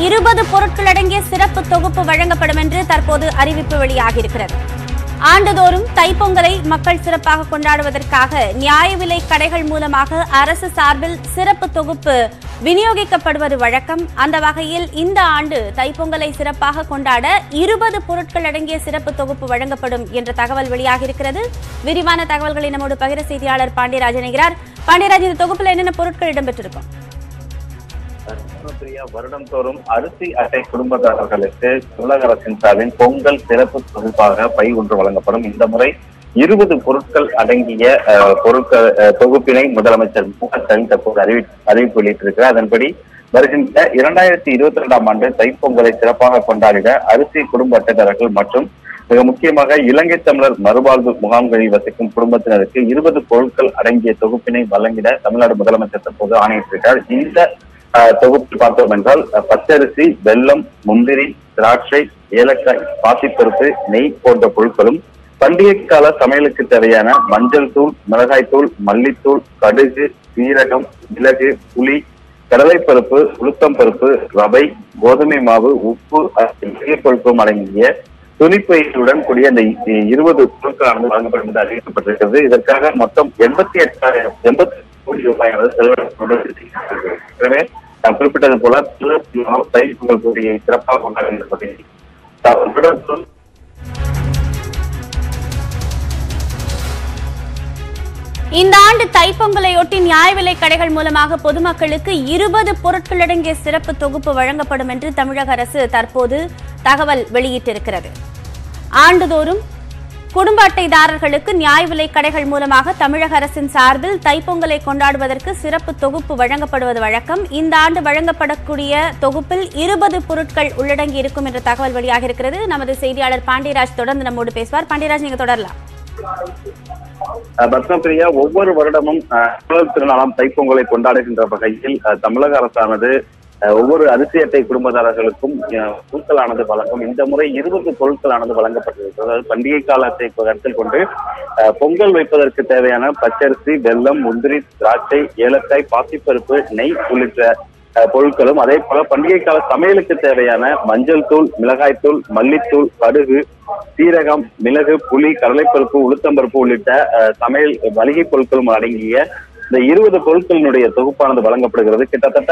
20 பொருட்கள் அடங்கிய சிறப்பு தொகுப்பு வழங்கப்படும் என்று தற்போது அறிவிப்பு வெளியாகியிருக்கிறது. ஆண்டுதோறும் தைப்பொங்கலை மக்கள் சிறப்பாக கொண்டாடுவதற்காக நியாய விலை கடைகள் மூலமாக அரசு சார்பில் சிறப்பு தொகுப்பு விநியோகிக்கப்படுவது வழக்கம். அந்த வகையில் இந்த ஆண்டு தைப்பொங்கலை சிறப்பாக கொண்டாட 20 பொருட்கள் அடங்கிய சிறப்பு தொகுப்பு வழங்கப்படும் என்ற தகவல் வெளியாகியிருக்கிறது. விரிவான தகவல்களை நம்மோடு பகிர செய்தியாளர் பாண்டியராஜ் இணைகிறார். பாண்டியராஜ், இந்த தொகுப்பில் என்னென்ன பொருட்கள் இடம்பெற்றிருக்கும்? வருடம் தோறும் அரிசி அட்டை குடும்பத்தாரர்களுக்கு தமிழக அரசின் சார்பில் பொங்கல் சிறப்பு தொகுப்பாக பை ஒன்று வழங்கப்படும். இந்த முறை 20 பொருட்கள் அடங்கிய பொருட்கள் தொகுப்பினை முதலமைச்சர் மு.க.ஸ்டாலின் தற்போது அறிவிப்பு வெளியிட்டிருக்கிறார். அதன்படி வருகின்ற 2022ஆம் ஆண்டு தைப்பொங்கலை சிறப்பாக கொண்டாடிட அரிசி குடும்ப அட்டைதாரர்கள் மற்றும் மிக முக்கியமாக இலங்கை தமிழர் மறுவாழ்வு முகாம்களில் வசிக்கும் குடும்பத்தினருக்கு 20 பொருட்கள் அடங்கிய தொகுப்பினை வழங்கிட தமிழ்நாடு முதலமைச்சர் தற்போது ஆணையிட்டிருக்கிறார். இந்த தொகுப்பில் பார்த்தோம் என்றால் பச்சரிசி, வெல்லம், முந்திரி, திராட்சை, ஏலக்காய், பாசிப்பருப்பு, நெய் போன்ற பொருட்களும் பண்டிகை கால சமையலுக்கு தேவையான மஞ்சள் தூள், மிளகாய் தூள், மல்லித்தூள், கடுகு, சீரகம், மிளகு, புளி, கடலைப்பருப்பு, உளுத்தம் பருப்பு, ரவை, கோதுமை மாவு, உப்பு ஆகிய பொருட்களும் அடங்கிய துணிப்பையுடன் கூடிய அந்த 20 பொருட்களானது வழங்கப்படும் என்று அறிவிக்கப்பட்டிருக்கிறது. இதற்காக மொத்தம் 80 கோடி ரூபாய் செலவிடப்பட்டிருக்கிறது. எனவே நான் குறிப்பிட்டது போல தைப்பொங்கல் போட்டியை சிறப்பாக கொண்டாடுகின்ற இந்த ஆண்டு தைப்பொங்கலையொட்டி நியாய விலை கடைகள் மூலமாக பொதுமக்களுக்கு 20 பொருட்கள் அடங்கிய சிறப்பு தொகுப்பு வழங்கப்படும் என்று தமிழக அரசு தற்போது தகவல் வெளியிட்டிருக்கிறது. ஆண்டுதோறும் குடும்ப அட்டைதாரர்களுக்கு நியாய விலை கடைகள் மூலமாக தமிழக அரசின் சார்பில் தைப்பொங்கலை கொண்டாடுவதற்கு சிறப்பு தொகுப்பு வழங்கப்படுவது வழக்கம். இந்த ஆண்டு வழங்கப்படக்கூடிய தொகுப்பில் 20 பொருட்கள் உள்ளடங்கி இருக்கும் என்ற தகவல் வெளியாகியிருக்கிறது. நமது செய்தியாளர் பாண்டியராஜ் தொடர்ந்து நம்மோடு பேசுவார். பாண்டியராஜ், நீங்க தொடரலாம். பத்மபிரியா, ஒவ்வொரு வருடமும் திருநாளாம் தைப்பொங்கலை கொண்டாடுகின்ற வகையில் தமிழக அரசானது ஒவ்வொரு அரிசி அட்டை குடும்பத்தாரர்களுக்கும் பொருட்களானது வழங்கும். இந்த முறை 20 பொருட்களானது வழங்கப்பட்டிருக்கிறது. அதாவது பண்டிகை காலத்தை கருத்தில் கொண்டு பொங்கல் வைப்பதற்கு தேவையான பச்சரிசி, வெல்லம், முந்திரி, திராட்சை, ஏலக்காய், பாசிப்பருப்பு, நெய் உள்ளிட்ட பொருட்களும், அதே போல பண்டிகை கால சமையலுக்கு தேவையான மஞ்சள் தூள், மிளகாய் தூள், மல்லித்தூள், கடுகு, சீரகம், மிளகு, புளி, கடலைப்பருப்பு, உளுத்தம்பருப்பு உள்ளிட்ட சமையல் மளிகை பொருட்களும் அடங்கிய இந்த 20 பொருட்களினுடைய தொகுப்பானது வழங்கப்படுகிறது. கிட்டத்தட்ட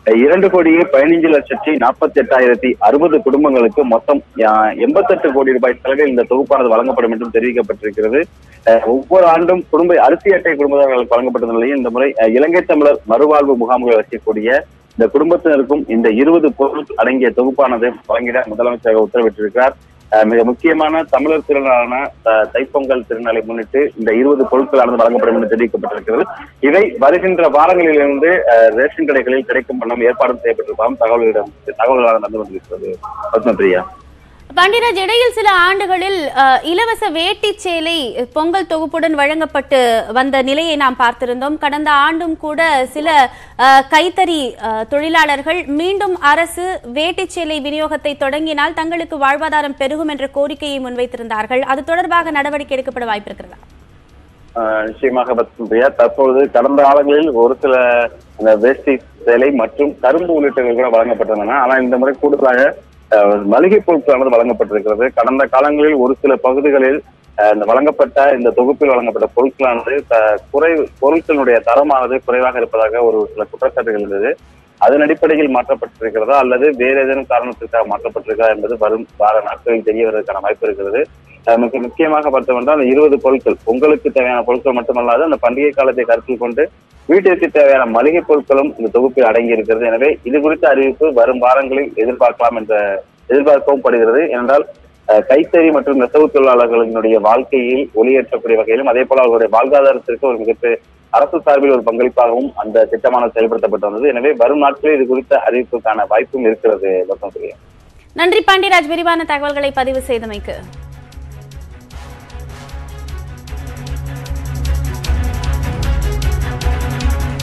2,15,48,048,060 குடும்பங்களுக்கு மொத்தம் 88 கோடி ரூபாய் செலவில் இந்த தொகுப்பானது வழங்கப்படும் என்றும் தெரிவிக்கப்பட்டிருக்கிறது. ஒவ்வொரு ஆண்டும் அரிசி அட்டை குடும்பத்தார்களுக்கு வழங்கப்பட்ட நிலையில் இந்த முறை இலங்கை தமிழர் மறுவாழ்வு முகாம்கள் வசிக்கக்கூடிய இந்த குடும்பத்தினருக்கும் இந்த 20 பொருட்கள் அடங்கிய தொகுப்பானது வழங்கிட முதலமைச்சர் உத்தரவிட்டிருக்கிறார். மிக முக்கியமான தமிழர் திருநாளான தைப்பொங்கல் திருநாளை முன்னிட்டு இந்த 20 பொருட்களானது வழங்கப்படும் என்று தெரிவிக்கப்பட்டிருக்கிறது. இவை வருகின்ற வாரங்களிலிருந்து ரேஷன் கடைகளில் கிடைக்கும் வண்ணம் ஏற்பாடு செய்யப்பட்டிருப்பாலும் தகவல்களாக நடந்து கொண்டிருக்கிறது. பத்மபிரியா, பாண்டியராஜ், இடையில் சில ஆண்டுகளில் இலவச வேட்டி சேலை பொங்கல் தொகுப்புடன் வழங்கப்பட்டு வந்த நிலையை நாம் பார்த்திருந்தோம். கடந்த ஆண்டும் கூட சில கைத்தறி தொழிலாளர்கள் மீண்டும் அரசு வேட்டி சேலை விநியோகத்தை தொடங்கினால் தங்களுக்கு வாழ்வாதாரம் பெருகும் என்ற கோரிக்கையை முன்வைத்திருந்தார்கள். அது தொடர்பாக நடவடிக்கை எடுக்கப்பட வாய்ப்பு இருக்கிறதா? நிச்சயமாக பத்மபிரியா, தற்பொழுது கடந்த காலங்களில் ஒரு சில வேஷ்டி சேலை மற்றும் கரும்பு உள்ளிட்டவை கூட வழங்கப்பட்டிருந்தன. ஆனால் இந்த முறை கூடுதலாக மளிகை பொருட்களானது வழங்கப்பட்டிருக்கிறது. கடந்த காலங்களில் ஒரு சில பகுதிகளில் வழங்கப்பட்ட இந்த தொகுப்பில் வழங்கப்பட்ட பொருட்களானது பொருட்களுடைய தரமானது குறைவாக இருப்பதாக ஒரு சில குற்றச்சாட்டுகள் இருந்தது. அதன் அடிப்படையில் மாற்றப்பட்டிருக்கிறதா அல்லது வேறு ஏதேனும் காரணத்திற்காக மாற்றப்பட்டிருக்கிறதா என்பது வரும் வார நாட்களில் தெரிய வருவதற்கான வாய்ப்பு இருக்கிறது. மிக முக்கியமாக பார்த்தோம் என்றால் அந்த 20 பொருட்கள் பொங்கலுக்கு தேவையான பொருட்கள் மட்டுமல்லாது அந்த பண்டிகை காலத்தை கருத்தில் கொண்டு வீட்டிற்கு தேவையான மளிகை பொருட்களும் இந்த தொகுப்பில் அடங்கி இருக்கிறது. எனவே இது குறித்த அறிவிப்பு வரும் வாரங்களில் எதிர்பார்க்கவும் படுகிறது. ஏனென்றால் கைத்தறி மற்றும் நெசவு தொழிலாளர்களினுடைய வாழ்க்கையில் ஒளியேற்றக்கூடிய வகையிலும் அதே போல அவர்களுடைய வாழ்வாதாரத்திற்கு ஒரு மிகப்பெரிய அரசு சார்பில் ஒரு பங்களிப்பாகவும் அந்த திட்டமானது செயல்படுத்தப்பட்டு வந்தது. எனவே வரும் நாட்களில் இது குறித்த அறிவிப்புக்கான வாய்ப்பும் இருக்கிறது. நன்றி பாண்டியராஜ், விரிவான தகவல்களை பதிவு செய்தமைக்கு.